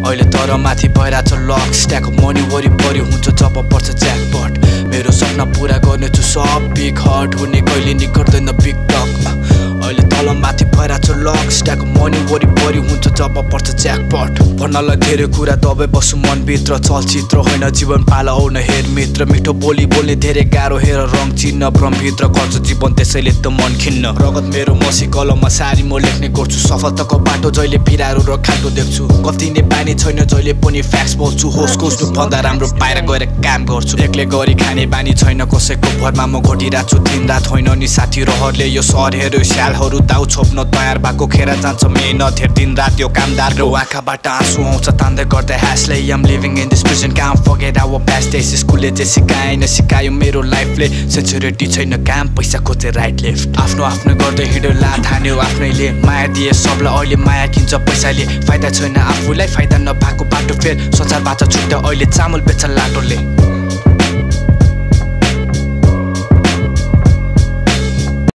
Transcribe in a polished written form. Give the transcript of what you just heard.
अहिले तर माथि भइरहेछ लक स्ट्याक मनी वरिपरि हुन्छ जब पर्छ ज्याकपट मेरो सपना पुरा गर्नेछु सब बिग हट हुने कहिले नि गर्दैन बिग टक अहिले तल माथि भइरहेछ लक स्ट्याक मनी वरिपरि हुन्छ जब पर्छ ज्याकपट भन्नलाई धेरै कुरा दबाई बस्छु मनभित्र चलचित्र होइन जीवन पाला आउन हेर मित्र मिठो बोली बोल्ने धेरै गाह्रो हेर रङ चिन्ह भ्रमभित्र गर्छ जीवन त्यसैले त मन खिन्न रगत मेरो मसी कलममा सारी म लेख्ने गर्छु सफलताको बाटो जहिले बिरारो र खाटो देख्छु गल्ती बानी छैन जहिले पनि फ्याक्स बोल्छु होस खोज्नु भन्दा राम्रो बाहिर गएर काम गर्छु एक्लै गरी खाने बानी छैन कसैको भरमा म घटिरहेको छु दिन रात होइन नि साथी रहरले यो सहर हेऱ्यो स्यालहरू दाउ छोप्न तयार भएको खेर जान्छ मेहनत हेर दिन रात यो कामदार र आँखाबाट आँसु आउँछ तान्दै गर्दै ह्यासले am living in this prison come forget our past days स्कुलले जे सिकाएन सिकायो मेरो लाइफले सेन्चुरिटी छैन काम पैसा खोजे राइट लेफ्ट आफ्नो आफ्नो गर्दै हिँड्यो लात हान्यो आफ्नैले माया दिए सबलाई अहिले माया किन्छ पैसाले फाइदा छैन आफूलाई फाइदा नभएको बाटो फेर संसारबाट छुट्टा अहिले चामल बेच्छ लाटोले